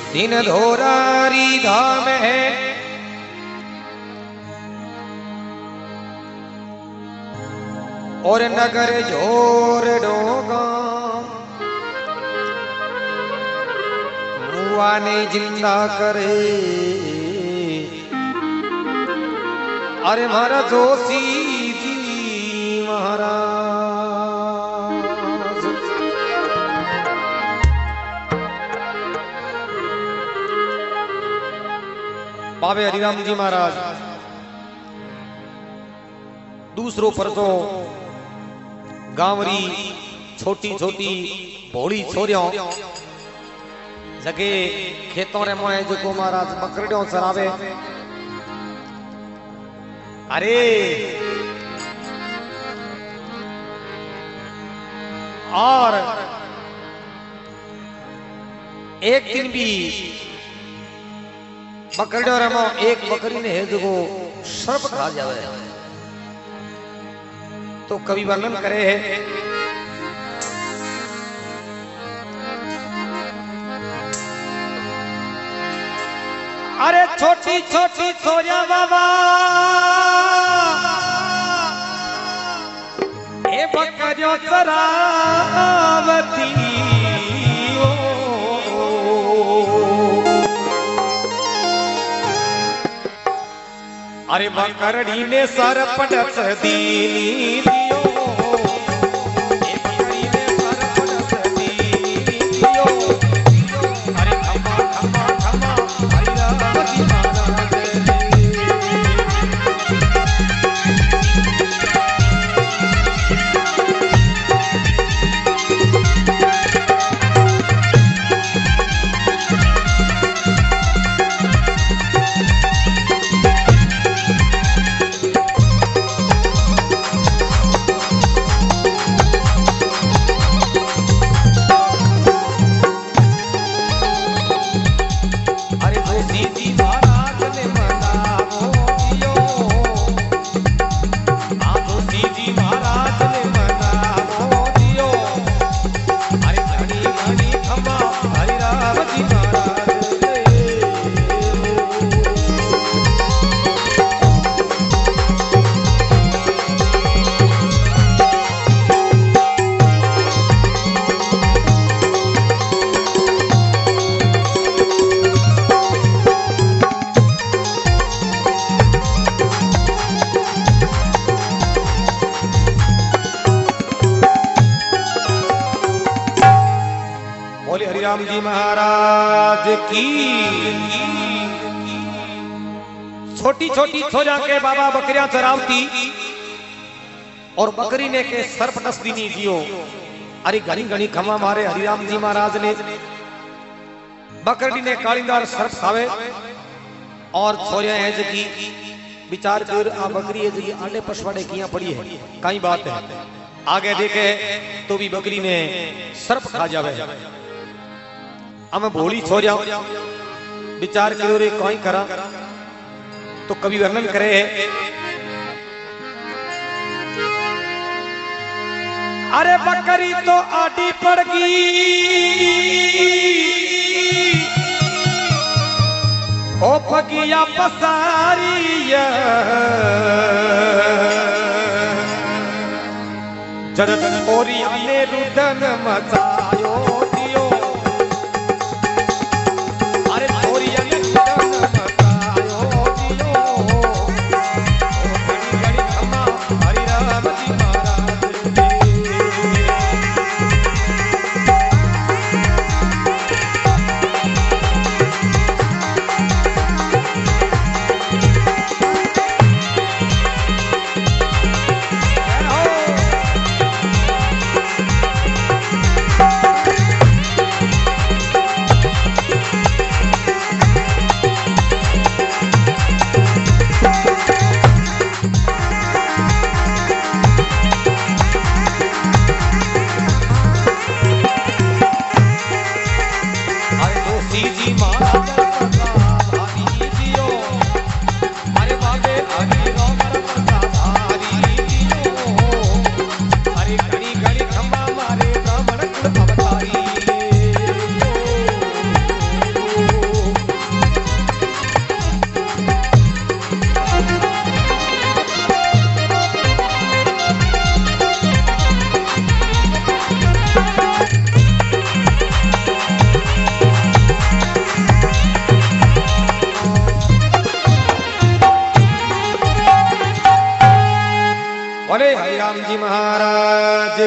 दिन धोरारी धाम है और नगर जोर डोगा मुआ ने जिंदा करे अरे महाराज जोशी जी महाराज बाबे हरिराम जी महाराज दूसरों पर तो गांवरी छोटी छोटी भोली छोरियों जगे खेतों रे मोए जो महाराज बकरियों चरावे अरे और एक दिन भी बकरियों रे मोए एक बकरी ने है जो सर्प खा जावे तो कवि वर्णन करे है अरे छोटी छोटी छोरिया बाबा ए बकरियों चरावती अरे बकरड़ी ने सर पटस दीनी दियो हरिराम जी महाराज की छोटी छोटी छोरा के बाबा बकरियां चरावती और बकरी ने के सर्प डस दी नहीं दियो अरे घनी घनी खमा मारे हरिराम जी महाराज ने बकरी ने कालिंदार सर्प खावे और छोरिया है जगी विचार कर आ बकरी है जगी आंडे पछवाड़े किया पड़ी है कई बात है आगे देखे तो भी बकरी ने सर्प खा जावे अब भोली छोरिया विचार करो रे कोई करा तो कभी वर्णन करे अरे बकरी तो आटी पड़ गई ओ पगिया पसारिया जरत ओरिया ने रुदन मचायो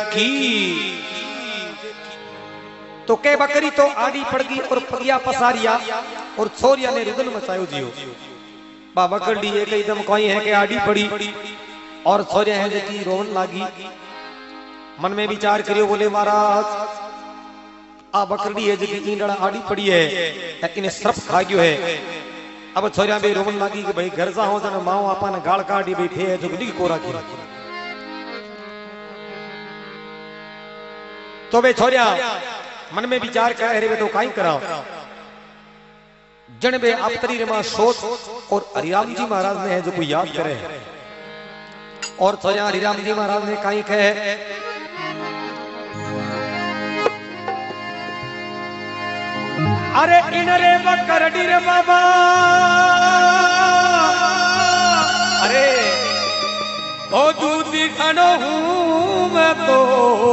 की। तो के बकरी तो आड़ी पड़ गई और पगिया पसारिया और छोरिया ने रुदन मचायो जियो। बा बकरी एक एकदम कोई है के आड़ी पड़ी और छोरिया है जे की रोवन लागी। मन में विचार करियो बोले महाराज आ बकरी है जे की ईंडड़ा आड़ी पड़ी है इन्हें सर्प खा गयो है। अब छोरिया भी रोवन लागी कि भाई घर जा हो जन माओ आपा ने गाल काटी बैठे है जो दी कोरा की। तो वे छोरिया मन में विचार करे रे तो काई कराओ जन बे आपतरी रमा सोच और हरिराम जी महाराज ने है जो कोई याद करे और छोरिया हरिराम जी महाराज ने काई कहे अरे इन रे बकरडी रे बाबा अरे ओ दूधी खानो हूं मैं तो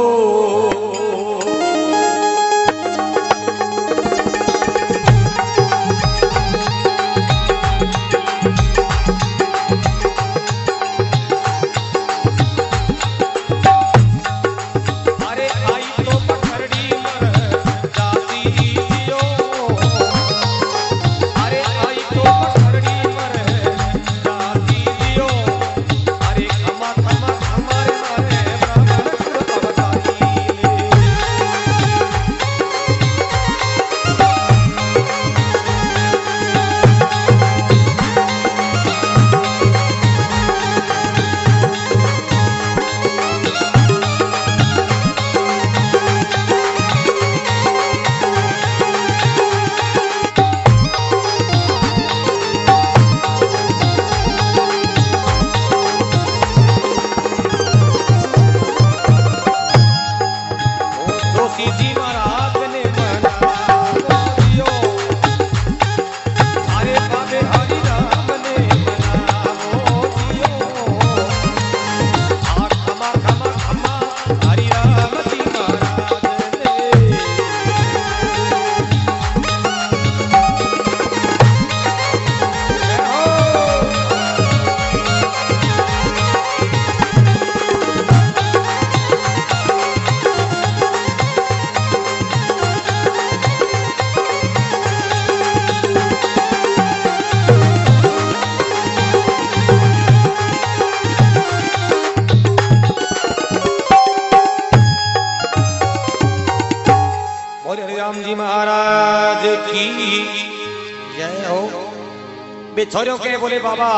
छोरियों के बोले बाबा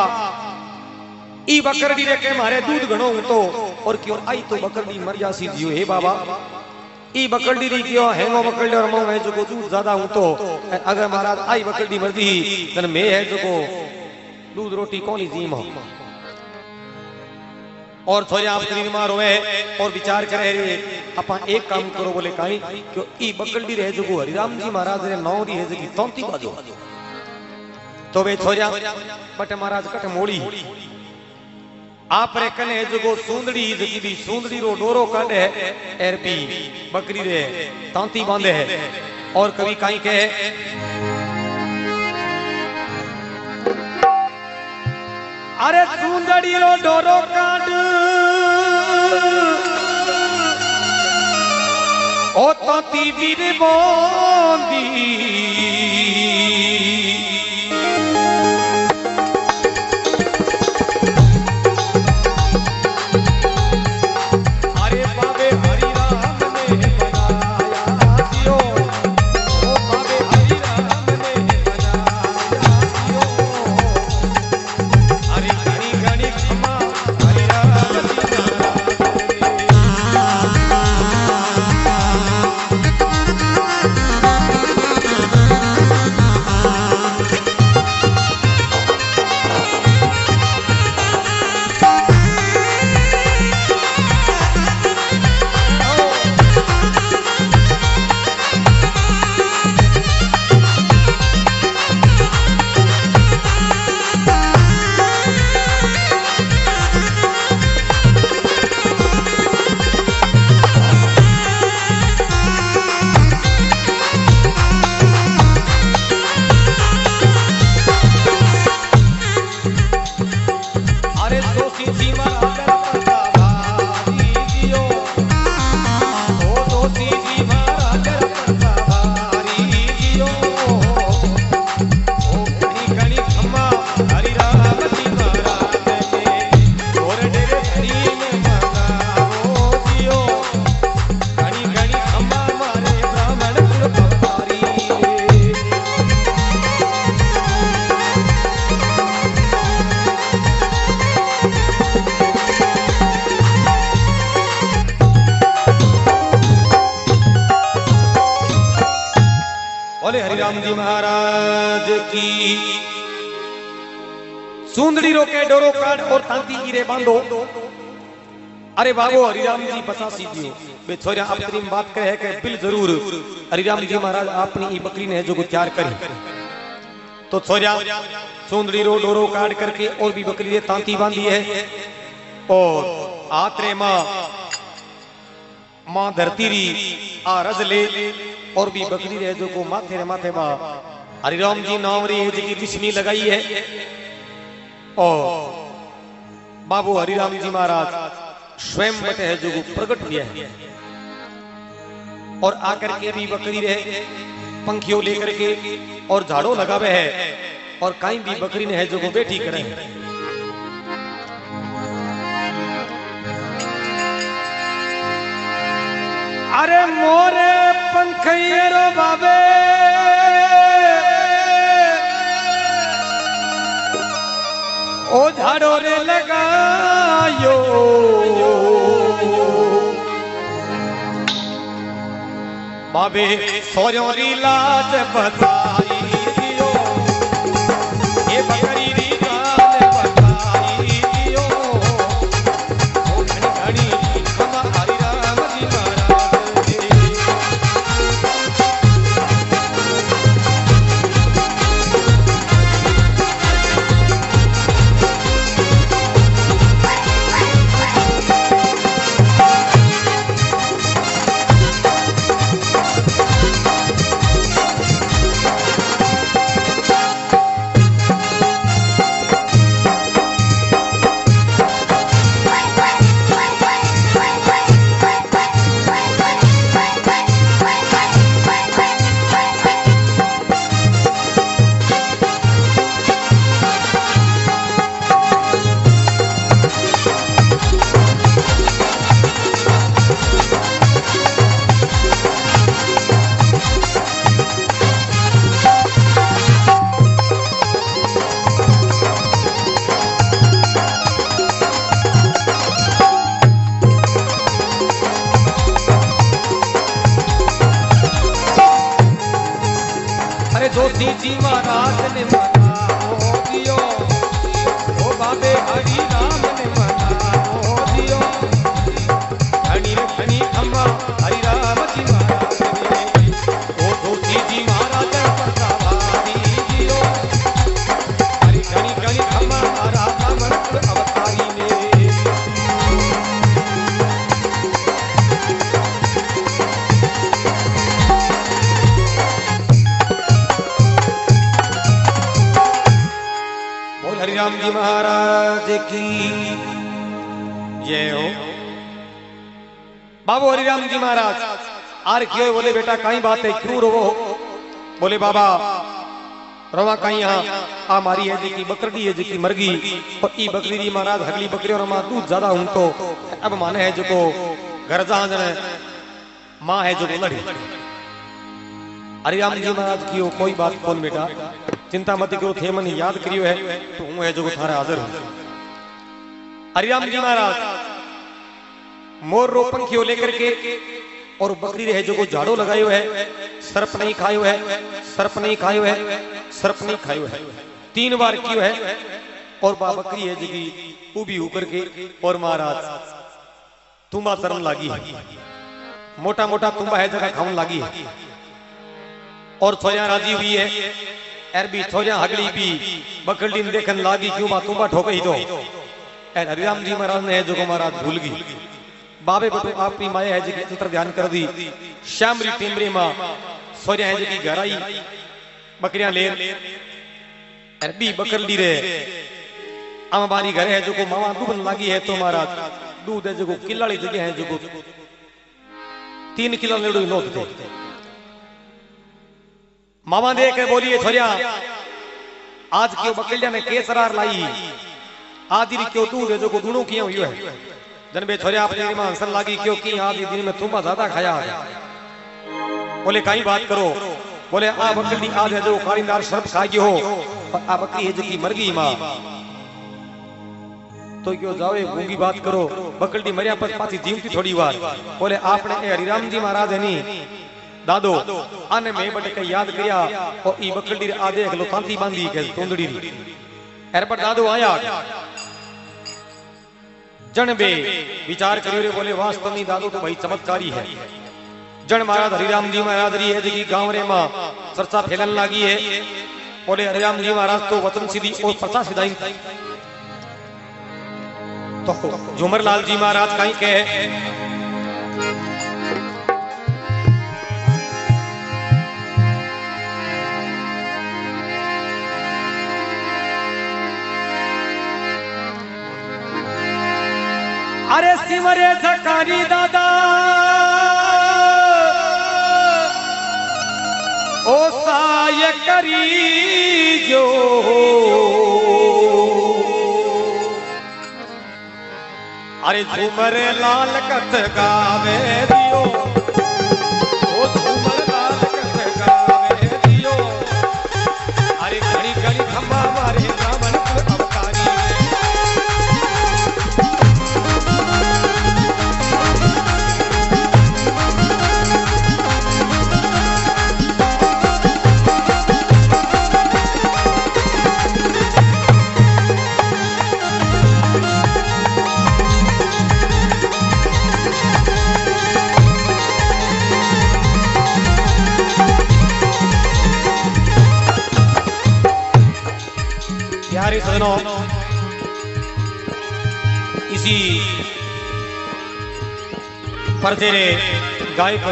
ई बकरडी रे के मारे दूध घणो तो और क्यों आई तो बकरडी मर जासी जियो हे बाबा ई बकरडी री क्यों हेंगो बकरडी और मो है जो को दूध ज्यादा हूं तो अगर महाराज आई बकरडी मरदी तन मैं है जो को दूध रोटी कोनी जीम हो और छोरिया आप तीन मार होए और विचार करे रे अपन एक काम करो बोले काई क्यों ई बकरडी रे जो को हरिराम जी महाराज रे नौ री है जो की तोंती बाजो तो वे छोरिया बट महाराज कट मोड़ी आप रे कने जो सूंदड़ी जकी भी सूंदड़ी रो डोरो काटे एर पी बकरी रे तांती बांधे है और कभी काई कहे अरे सूंदड़ी रो डोरो काट ओ तांती भी रे बांधी बोले हरिराम जी महाराज की। सुंदड़ी रोके डोरो काट और तांती गिरे बांधो। अरे बाबू हरिराम जी बता सीजियो बे छोरा अपनी बात कहे कि बिल जरूर हरिराम जी महाराज अपनी ई बकरी ने जो तैयार करी। तो छोरा सुंदड़ी रो डोरो काट करके और भी बकरी ने तांती बांधी है और आत्रे मां धरती री आ रज ले और भी बकरी रे जो को माथे रे माथे बा हरिराम जी नाम री जी रिश्मी लगाई है और बाबू हरिराम जी महाराज स्वयं बटे है जो प्रकट हुआ है और आकर के भी बकरी रे पंखियों लेकर के और झाड़ो लगावे है और कहीं भी बकरी ने है जो बैठी करे। अरे मोरे पंखियरो बाबे ओ झाड़ो रे लगायो बाबे सोरियों री लाज बताई दियो ये बकरी री लाज बताई दियो ओ घड़ी घड़ी खमा हरिराम जी महाराज जी महाराज ने मनाओ दियो ओ बाबे हरि राम ने मनाओ दियो धनी रे धनी अम्मा हरि राम जी महाराज ने ओ धोती जी महाराज पतावारी दियो हरि धनी धनी अम्मा राधा मंत्र अवतारी ने। हरिराम जी महाराज की जय हो। बाबू हरिराम जी महाराज आर क्यों बोले बेटा कहीं बात है क्यों रोवो। बोले बाबा रवा कहीं यहाँ आ मारी है जी की बकरी है जी की मर गई और ई बकरी जी महाराज अगली बकरी और मां दूध ज्यादा हूं तो अब माने है जो को घर जहां जने मां है जो लड़ी। हरिराम जी महाराज की कोई बात कौन बेटा चिंता मत करो थे मन याद करियो है तो हूं है जो थारे हाजिर हूं। हरिराम जी महाराज मोर रो पंखियों लेकर के और बकरी रहे जो को झाड़ो लगायो है सर्प नहीं खायो है सर्प नहीं खायो है सर्प नहीं खायो है 3 बार कियो है और बा बकरी है जी उभी होकर के और महाराज तुम्बा शर्म लागी है मोटा मोटा तुम्बा है जगह खाऊं लागी है और छोरिया राजी हुई है अरबी छोरिया हगली भी बकरी देखन लागी क्यों बा तुम्बा ठोकई दो। हरिराम जी महाराज ने जो महाराज भूल गई बाबे बटू आपकी माया है जी अंतर ध्यान कर दी श्यामरी टिमरी मां छोरिया है जी घर आई बकरियां ले अरबी बकरी रे अम्बारी घर है जो को मावा दूबन लागी है तो महाराज दूध है जो किलाड़ी जगह है जो 3 किलो लेड़ू नोट थे मामा देख के बोलिए छोरिया आज क्यों बकरिया ने केसरार लाई आज री क्यों दूध है जो को दूणो किया हुई है जनबे छोरिया अपनी मां हंसन लागी क्योंकि आज दिन में तुम्बा ज्यादा खाया है। बोले कहीं बात करो बोले आ बकरी आज है जो कारिंदार सर्प खाई हो और आ बकरी है जो की मर गई मां तो क्यों जाओ गूंगी बात करो बकरी मरिया पर पाती जीवती थोड़ी बार। बोले आपने हरिराम जी महाराज है नी दादो आने में बट के याद करिया और ई बकड़ी आधे अगलो तांती बांधी के तोंदड़ी एर पर दादो आया जन बे विचार करियो रे बोले वास्तव में दादो तो भाई चमत्कारी है। जन महाराज हरिराम जी महाराज री है जी गांव रे मां चर्चा फैलन लागी है। बोले हरिराम जी महाराज तो वचन सीधी और प्रथा सिधाई तो झूमरलाल जी महाराज कहीं कहे अरे सिमरे झकारी दादा ओ साय करी जो अरे झूमर लाल कथ गावे दियो ओ झूमर लाल कथ गावे दियो अरे घड़ी घड़ी खंबा मारे ब्राह्मण अवतारी सजनों इसी परदेरे गायक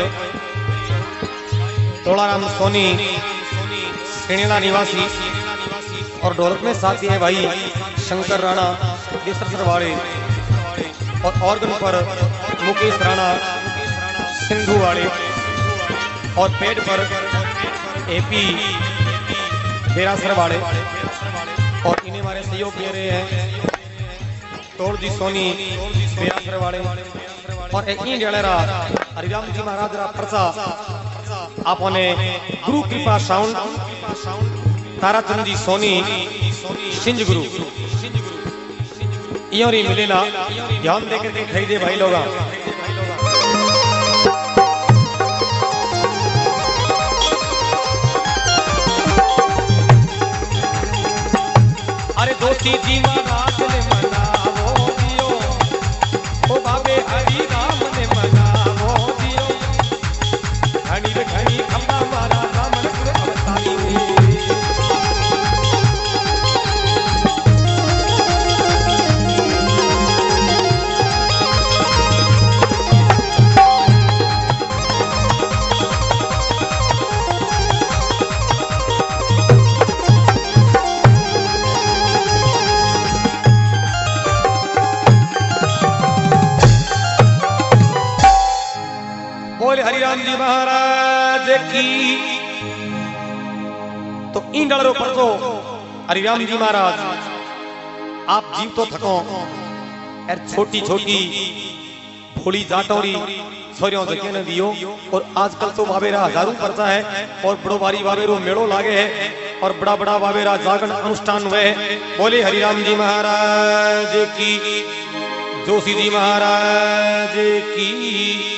तोलाराम सोनी श्रेणीला निवासी और ढोलक में साथी है भाई शंकर राणा देसर वाले और ऑर्गन पर मुकेश राणा सिंधु वाले और पेड पर एपी बेरासर वाले और इन्हें हमारे सहयोग दे रहे हैं तोड़जी सोनी बेरासर वाले और एक ही जड़ेरा हरिराम जी महाराज रा प्रसा आपने गुरु कृपा साउंड ताराचंद जी सोनी सिंज गुरु इयोरी मिलेला ध्यान देके दिखाई दे भाई लोगा अरे दोस्ती जी महाराज ने मनावो दियो ओ बाबे हरि राम ने मनावो दियो घड़ी रे घड़ी खंबा मारा रामन अवतारी हरिराम जी महाराज की तो इन डरो पर तो हरिराम जी महाराज आप जीव तो थको यार छोटी छोटी भोली जाटोरी छोरियों से कहने दियो और आजकल तो बाबेरा हजारों पड़ता है और बड़ो बारी बाबेरो मेड़ो लागे है और बड़ा बड़ा बाबेरा जागरण अनुष्ठान हुए बोले हरिराम जी महाराज की जोशी जी महाराज की